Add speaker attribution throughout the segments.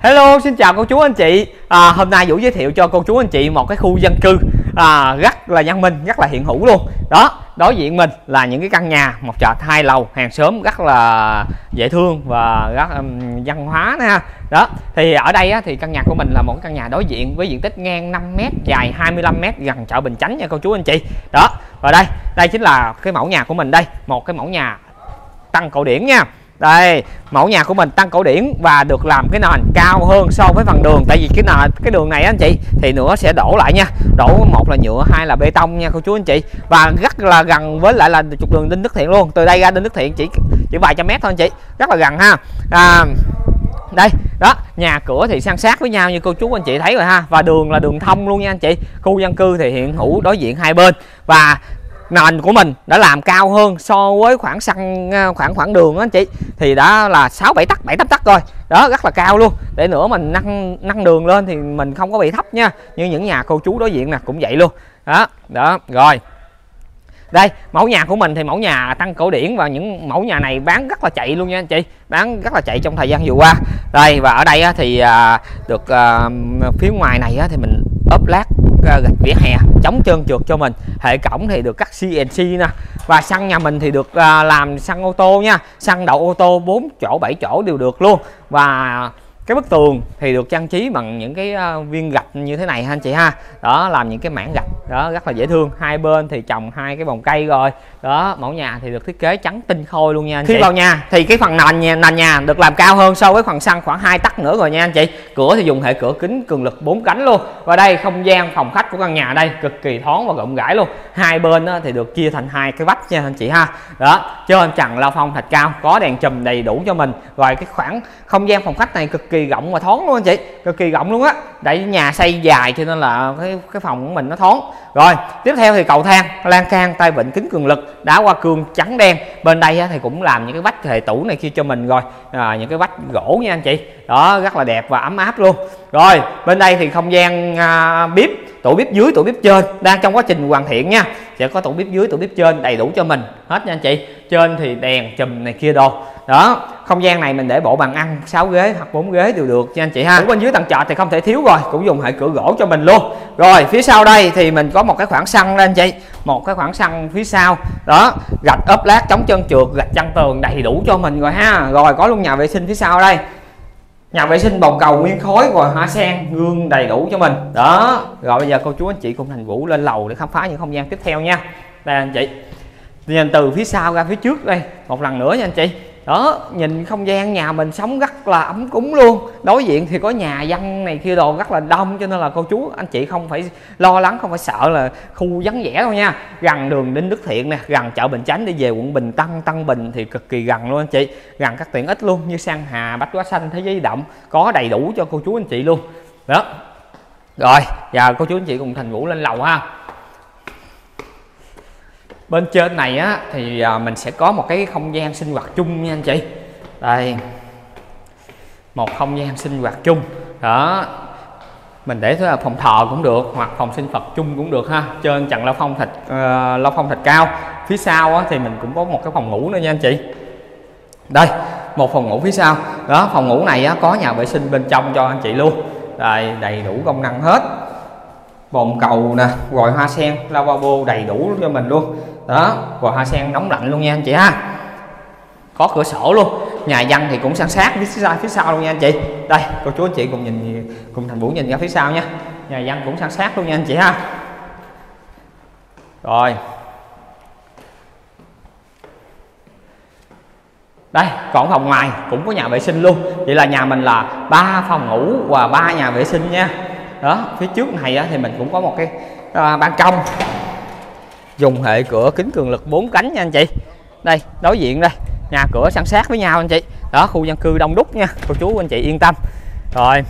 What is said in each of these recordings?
Speaker 1: Hello, xin chào cô chú anh chị. Hôm nay Vũ giới thiệu cho cô chú anh chị một cái khu dân cư rất là văn minh, rất là hiện hữu luôn. Đó, đối diện mình là những cái căn nhà một trệt 2 lầu, hàng xóm rất là dễ thương và rất văn hóa nè. Đó, thì ở đây thì căn nhà của mình là một căn nhà đối diện với diện tích ngang 5m, dài 25m, gần chợ Bình Chánh nha cô chú anh chị. Đó, và đây chính là cái mẫu nhà của mình đây, một cái mẫu nhà tăng cổ điển nha. Đây, mẫu nhà của mình tăng cổ điển và được làm cái nền cao hơn so với phần đường. Tại vì cái đường này anh chị thì nữa sẽ đổ lại nha. Đổ một là nhựa, hai là bê tông nha cô chú anh chị. Và rất là gần với lại là trục đường Đinh Đức Thiện luôn. Từ đây ra Đinh Đức Thiện chỉ vài trăm mét thôi anh chị. Rất là gần ha. Đây, đó, nhà cửa thì san sát với nhau như cô chú anh chị thấy rồi ha. Và đường là đường thông luôn nha anh chị. Khu dân cư thì hiện hữu đối diện hai bên. Và nền của mình đã làm cao hơn so với khoảng đường đó anh chị, thì đã là 6-7 tấc, 7-8 tấc rồi. Đó, rất là cao luôn. Để nữa mình nâng đường lên thì mình không có bị thấp nha. Như những nhà cô chú đối diện nè cũng vậy luôn. Đó, rồi. Đây, mẫu nhà của mình thì mẫu nhà tăng cổ điển và những mẫu nhà này bán rất là chạy luôn nha anh chị. Bán rất là chạy trong thời gian vừa qua. Đây, và ở đây thì được phía ngoài này thì mình ốp lát gạch vỉa hè chống trơn trượt cho mình. Hệ cổng thì được cắt CNC nè. Và xăng nhà mình thì được làm xăng ô tô nha. Xăng đậu ô tô 4 chỗ 7 chỗ đều được luôn. Và cái bức tường thì được trang trí bằng những cái viên gạch như thế này ha anh chị ha. Đó, làm những cái mảng gạch đó rất là dễ thương. Hai bên thì trồng hai cái bồng cây rồi. Đó, mẫu nhà thì được thiết kế trắng tinh khôi luôn nha anh chị. Khi vào nhà thì cái phần nền nhà được làm cao hơn so với phần sân khoảng 2 tấc nữa rồi nha anh chị. Cửa thì dùng hệ cửa kính cường lực 4 cánh luôn. Và đây không gian phòng khách của căn nhà đây cực kỳ thoáng và rộng rãi luôn. Hai bên thì được chia thành hai cái vách nha anh chị ha. Đó, trên trần lao phong thạch cao, có đèn chùm đầy đủ cho mình. Rồi cái khoảng không gian phòng khách này cực kỳ rộng và thoáng luôn anh chị, cực kỳ rộng luôn á. Tại nhà xây dài cho nên là cái phòng của mình nó thoáng. Rồi tiếp theo thì cầu thang lan can tay vịn kính cường lực, đá hoa cương trắng đen. Bên đây thì cũng làm những cái vách hệ tủ này kia cho mình rồi, những cái vách gỗ nha anh chị. Đó, rất là đẹp và ấm áp luôn. Rồi bên đây thì không gian bếp, tủ bếp dưới, tủ bếp trên đang trong quá trình hoàn thiện nha. Sẽ có tủ bếp dưới, tủ bếp trên đầy đủ cho mình hết nha anh chị. Trên thì đèn chùm này kia đồ. Đó, không gian này mình để bộ bàn ăn 6 ghế hoặc 4 ghế đều được nha anh chị ha. Ở bên dưới tầng trệt thì không thể thiếu rồi, cũng dùng hệ cửa gỗ cho mình luôn. Rồi phía sau đây thì mình có một cái khoảng sân đó anh chị, một cái khoảng sân phía sau. Đó, gạch ốp lát chống trơn trượt, gạch chắn tường đầy đủ cho mình rồi ha. Rồi có luôn nhà vệ sinh phía sau đây. Nhà vệ sinh bồn cầu nguyên khối rồi, hoa sen, gương đầy đủ cho mình. Đó, rồi bây giờ cô chú anh chị cùng Thành Vũ lên lầu để khám phá những không gian tiếp theo nha. Đây anh chị, nhìn từ phía sau ra phía trước đây một lần nữa nha anh chị. Đó, nhìn không gian nhà mình sống rất là ấm cúng luôn. Đối diện thì có nhà dân này kia đồ rất là đông, cho nên là cô chú anh chị không phải lo lắng, không phải sợ là khu vắng vẻ đâu nha. Gần đường Đinh Đức Thiện nè, gần chợ Bình Chánh đi về quận Bình Tân, Tân Bình thì cực kỳ gần luôn anh chị. Gần các tiện ích luôn như Sang Hà, Bách Hóa Xanh, Thế Giới Di Động, có đầy đủ cho cô chú anh chị luôn. Đó. Rồi, giờ cô chú anh chị cùng Thành Vũ lên lầu ha. Bên trên này thì mình sẽ có một cái không gian sinh hoạt chung nha anh chị. Đây, một không gian sinh hoạt chung. Đó, mình để là phòng thờ cũng được, hoặc phòng sinh Phật chung cũng được ha. Trên trần lao phong thạch cao. Phía sau thì mình cũng có một cái phòng ngủ nữa nha anh chị. Đây, một phòng ngủ phía sau. Đó, phòng ngủ này có nhà vệ sinh bên trong cho anh chị luôn. Đây, đầy đủ công năng hết. Bồn cầu nè, rồi hoa sen, lavabo đầy đủ cho mình luôn. Đó, rồi hoa sen nóng lạnh luôn nha anh chị ha. Có cửa sổ luôn. Nhà dân thì cũng san sát phía sau luôn nha anh chị. Đây, cô chú anh chị cùng Thành Vũ nhìn ra phía sau nha. Nhà dân cũng san sát luôn nha anh chị ha. Rồi. Đây, còn phòng ngoài cũng có nhà vệ sinh luôn. Vậy là nhà mình là 3 phòng ngủ và 3 nhà vệ sinh nha. Đó, phía trước này thì mình cũng có một cái ban công dùng hệ cửa kính cường lực 4 cánh nha anh chị. Đây, đối diện đây, nhà cửa san sát với nhau anh chị. Đó, khu dân cư đông đúc nha, cô chú anh chị yên tâm. Rồi,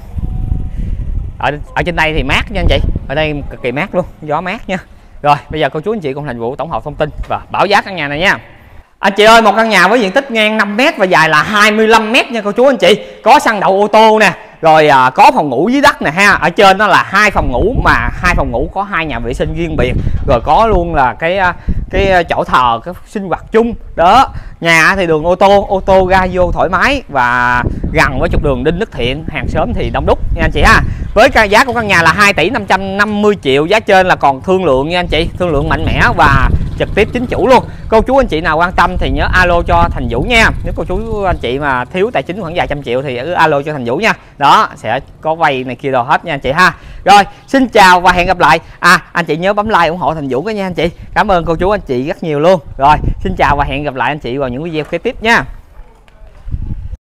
Speaker 1: ở trên đây thì mát nha anh chị. Ở đây cực kỳ mát luôn, gió mát nha. Rồi, bây giờ cô chú anh chị cùng Thành Vũ tổng hợp thông tin và báo giá căn nhà này nha. Anh chị ơi, một căn nhà với diện tích ngang 5m và dài là 25m nha cô chú anh chị. Có sân đậu ô tô nè, rồi có phòng ngủ dưới đất nè ha. Ở trên đó là 2 phòng ngủ, mà 2 phòng ngủ có 2 nhà vệ sinh riêng biệt. Rồi có luôn là cái chỗ thờ, cái sinh hoạt chung đó. Nhà thì đường ô tô ra vô thoải mái và gần với trục đường Đinh Đức Thiện, hàng xóm thì đông đúc nha anh chị ha. Với giá của căn nhà là 2 tỷ 550 triệu, giá trên là còn thương lượng nha anh chị, thương lượng mạnh mẽ và trực tiếp chính chủ luôn. Cô chú anh chị nào quan tâm thì nhớ alo cho Thành Vũ nha. Nếu cô chú anh chị mà thiếu tài chính khoảng vài trăm triệu thì cứ alo cho Thành Vũ nha. Đó, sẽ có vay này kia đồ hết nha anh chị ha. Rồi, xin chào và hẹn gặp lại. Anh chị nhớ bấm like ủng hộ Thành Vũ nha anh chị. Cảm ơn cô chú anh chị rất nhiều luôn. Rồi, xin chào và hẹn gặp lại anh chị vào những video kế tiếp nha.